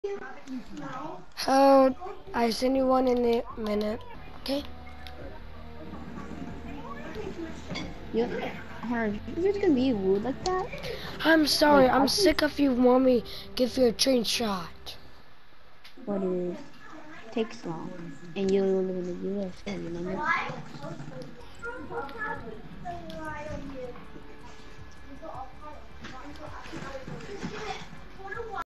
Oh, I send you one in a minute. Okay? You, Hunter, you're just gonna be rude like that? I'm sorry. Like, I'm I can, sick of you want me give you a train shot. what is, takes long. And you live in the USA, remember?